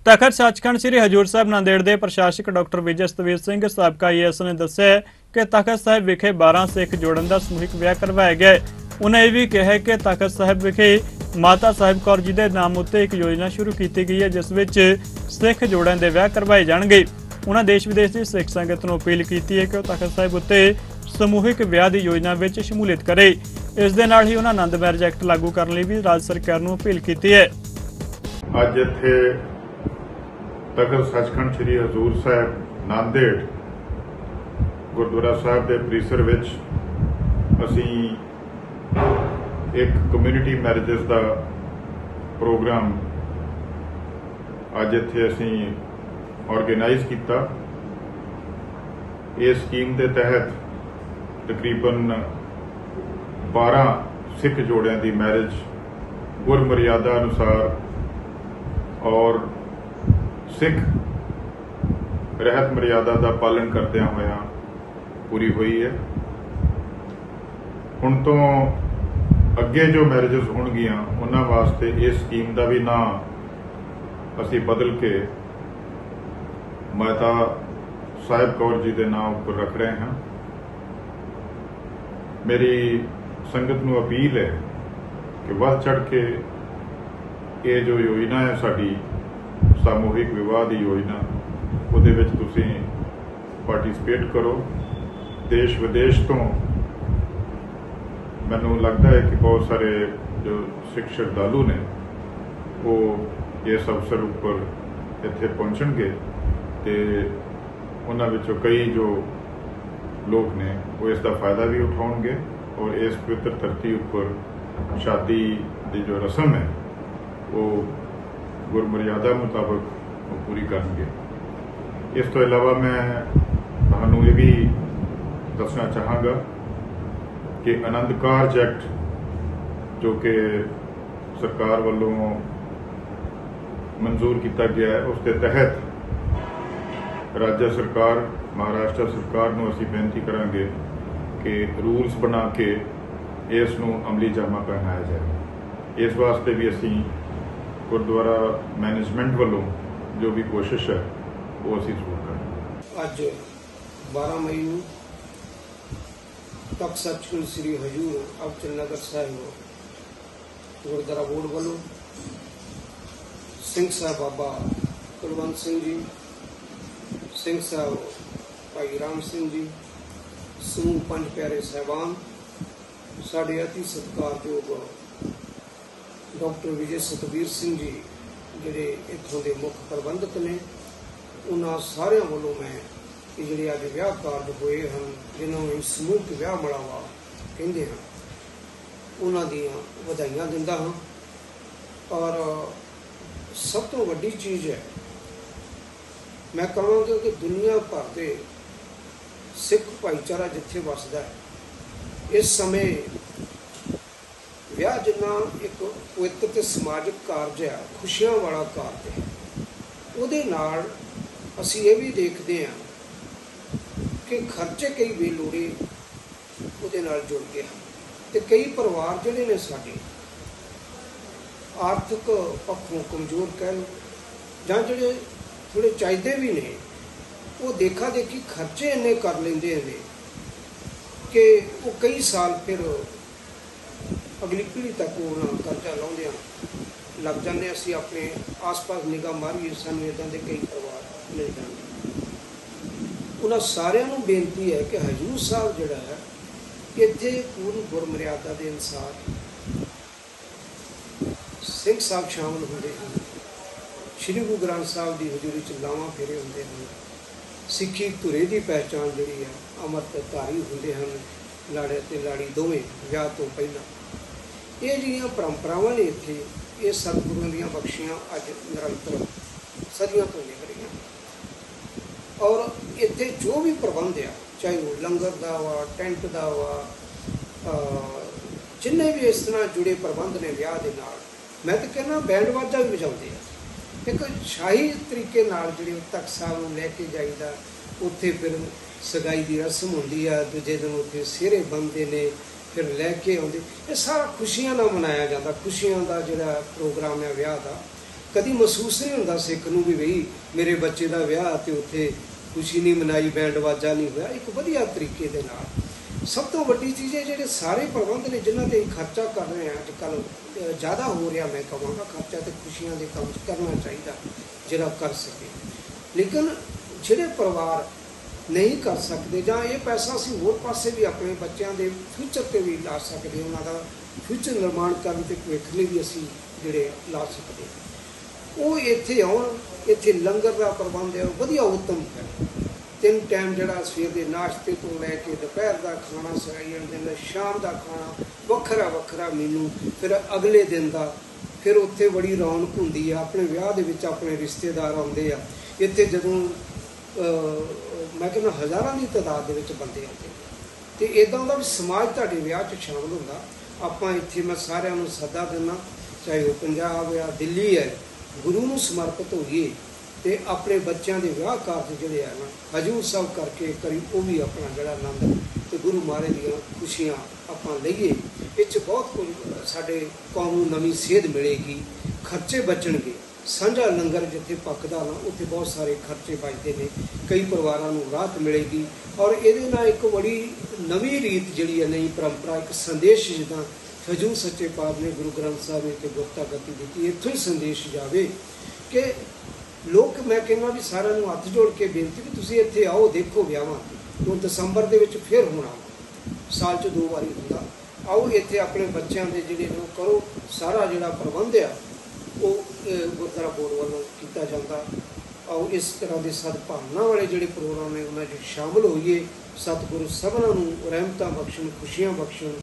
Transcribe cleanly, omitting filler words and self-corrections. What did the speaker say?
तखत सचखंड श्री हजूर साहब नांदेड़ के प्रशासक डॉक्टर विजय सतवीर सिंह साबका IAS ने दस्सिया कि तखत साहिब विखे 12 सिख जोड़न का समूहिक विआह करवाया गया। उन्हें यह भी कहा कि तखत साहिब विखे माता साहिब कौर जी के नाम उत्ते एक योजना शुरू की गई है जिस विच सिख जोड़न के विआह करवाए जाएंगे। उन्होंने देश विदेश की सिख संगत को अपील की है कि तखत साहिब उत्ते समूहिक विआह की योजना में शमूलियत करे। इस दे नाल ही उन्होंने आनंद मैरिज एक्ट लागू करने लिए भी राज्य सरकार को अपील की है। अज इत्थे तखत सचखंड श्री हजूर साहब नांदेड़ गुरुद्वारा साहब के परिसर विच असी एक कम्यूनिटी मैरिजेस का प्रोग्राम अज इत्थे असी ऑर्गेनाइज किया। इस स्कीम के तहत तकरीबन 12 सिख जोड़ियां की मैरिज गुरमर्यादा अनुसार और सिख रहत मर्यादा का पालन करदਿਆਂ होया पूरी हुई है। हुण तो अगे जो मैरिजेस होणगियां उन्हां वास्ते इस स्कीम का भी नाम असी बदल के माता साहिब कौर जी के नाम पर रख रहे हैं। मेरी संगत नूं अपील है कि वध चढ़ के ये जो योजना है साडी सामूहिक विवाह की योजना उहदे विच तुसीं पार्टिसिपेट करो। देश विदेश तो मैनूं लगता है कि बहुत सारे जो सिख श्रद्धालु ने वो इस अवसर उपर इत्थे पहुंचणगे ते उन्हां विचों कई जो लोग ने वो इसका फायदा भी उठाउणगे और इस पवित्र धरती उपर शादी की जो रस्म है वो गुरमर्यादा मुताबिक पूरी करेंगे। इस तो इलावा मैं तुहानूं ये भी दसना चाहांगा कि आनंद कारज एक्ट जो कि सरकार वालों मंजूर किया गया है उसके तहत राज्य सरकार महाराष्ट्र सरकार को असीं बेनती करांगे कि रूल्स बना के इस नूं अमली जामा पहनाया जाए। इस वास्ते भी असीं गुरुद्वारा मैनेजमेंट वालों जो भी कोशिश है वो असीं जरूर करें। अज 12 मई को तख्त सचखंड श्री हजूर अबचल नगर साहिब गुरुद्वारा बोर्ड वालों सिंह साहब बाबा कुलवंत सिंह जी, सिंह साहब भाई राम सिंह जी, समूह पंज प्यारे साहबान, साढ़े अति सत्कारयोग डॉक्टर विजय सतवीर सिंह जी जिहड़े इत्थों के मुख्य प्रबंधक ने, उन्होंने सारे वालों मैं जिहड़े अज विआह कार्ज होए हैं जिन्होंने समूहिक विआह मड़ावा कहते हैं उन्हों दियां वधाइयां दिंदा हां। और सब तो वड्डी चीज़ है मैं कहांगा कि दुनिया भर के सिख भाईचारा जिथे वसदा है इस समय विआह जिन्ना एक पवित्र ते समाजिक कारज है, खुशियां वाला कारज है, उहदे नाल असीं ये भी देखते हैं कि खर्चे कई बेलोड़े उहदे नाल जुड़ गए हैं ते कई परिवार जिहड़े ने साडे आर्थिक पक्षों कमजोर कह लो जां जिहड़े थोड़े चाहते भी ने वो देखा देखी खर्चे इन्ने कर लेंदे हैं कि वो कई साल फिर अगली पीढ़ी तक वो कर्जा लाउंदे लग जाते। असीं अपने आस पास निगाह मारीए सानूं इदां दे कई परिवार मिल जाते। उन्हां सारिआं नूं बेनती है कि हजूर साहब जिहड़ा है इत्थे पूर्ण गुरमर्यादा के अनुसार सिंह साहब शामिल होंदे हैं। श्री गुरु ग्रंथ साहब की हजूरी च लावां फेरे होंदे हैं। सिੱਖੀ ਧੁਰੇ की पहचान जिहड़ी है अमृतधारी होंदे हैं। लाड़े ते लाड़ी दोवें विआह तो पहला ये जिहड़ियां परंपरावां ने इत्थे ये सतगुरुआं दीयां बख्शियां अज निरंतर सदियों तो निभ रही और इत्थे जो भी प्रबंध आ चाहे वो लंगर दा वा टेंट दा वा जिन्ने भी इस तरह जुड़े प्रबंध ने विआह दे नाल मैं तो कहना बैंड वाजा भी बजाउंदे आ। एक शाही तरीके नाल जिहड़े तख्त साहब नूं लैके जाईदा उत्थे फिर सगाई की रस्म होंदी है, दूजे दिन उत्थे सिहरे बनते ने फिर लैके आउंदे। ये सारा खुशियां नाल मनाया जाता, खुशियां का जिहड़ा प्रोग्राम है विआह का कभी महसूस नहीं होता सिख नूं भी बई मेरे बच्चे का विआह ते उत्थे खुशी नहीं मनाई, बैंड बाजा नहीं होया। एक वधिया तरीके दे नाल सब तो वड्डी चीज़ है जिहड़े सारे प्रबंध ने जिन्हां ते खर्चा कर रहे हैं अजकल ज़्यादा हो रहा, मैं कहांगा खर्चा तो खुशियां दे काम करना चाहिए जिहड़ा कर सके, लेकिन जिहड़े परिवार नहीं कर सकते जां ये पैसा असीं होर पासे भी अपने बच्चों के फ्यूचर ते भी ला सकते, उन्हां दा फ्यूचर निर्माण करन ते भविख लई भी असीं जिहड़े ला सकते, वो इत्थे आउण। इत्थे लंगर का प्रबंध है वधिया उत्तम है, 3 टाइम जिहड़ा सवेर के नाश्ते तो लैके दोपहर का खाना सराई जांदे, शाम का खाना वखरा वखरा मेनू, फिर अगले दिन का, फिर उत्थे बड़ी रौनक हुंदी है। अपने विआह दे विच अपने रिश्तेदार आउंदे आ, इत्थे जदों मैं कहना हज़ारां की तादाद दे विच बंदे आउंदे ते इदां दा भी समाज तुहाडे विआह 'च शामिल हुंदा। आपां इत्थे मैं सारिआं नूं सद्दा दिंदा, चाहे वो पंजाब या दिल्ली है, गुरु नूं समर्पित होइए ते अपने बच्चों के विआह कारज जिहड़े है ना हजूर साहब करके करी वो भी अपना जिहड़ा आनंद ते गुरु महाराज दी खुशियां आपां लईए। इस बहुत कुछ साडे कौम नूं नवीं सेध मिलेगी, खर्चे बचणगे। साझा लंगर जिथे पकदा ना उत्थे बहुत सारे खर्चे बचते हैं, कई परिवारों नूं राहत मिलेगी। और इहदे नाल एक बड़ी नवीं रीत जिहड़ी है नई परंपरा, एक संदेश जिद्दां हजूर सच्चे पातशाह ने गुरु ग्रंथ साहब ने गुरता गति दी, इत्थों ही संदेश जावे कि लोग मैं कहना भी सारिਆਂ ਨੂੰ हथ जोड़ के बेनती भी तुसीं इत्थे आओ, देखो विआहां हुण दिसंबर दे विच फिर होना, साल 'ਚ 2 वारी हुंदा। आओ इत्थे अपने बच्चों के जिहड़े ने करो, सारा जिहड़ा प्रबंध आ वो गुरुद्वारा बोर्ड वालों कीता जांदा। आओ इस तरह के सदभावना वाले जिहड़े प्रोग्राम ने उन्हां 'ਚ शामिल होइए। सतगुरु सबनां नूं रहमतां बख्शण, खुशियां बख्शण।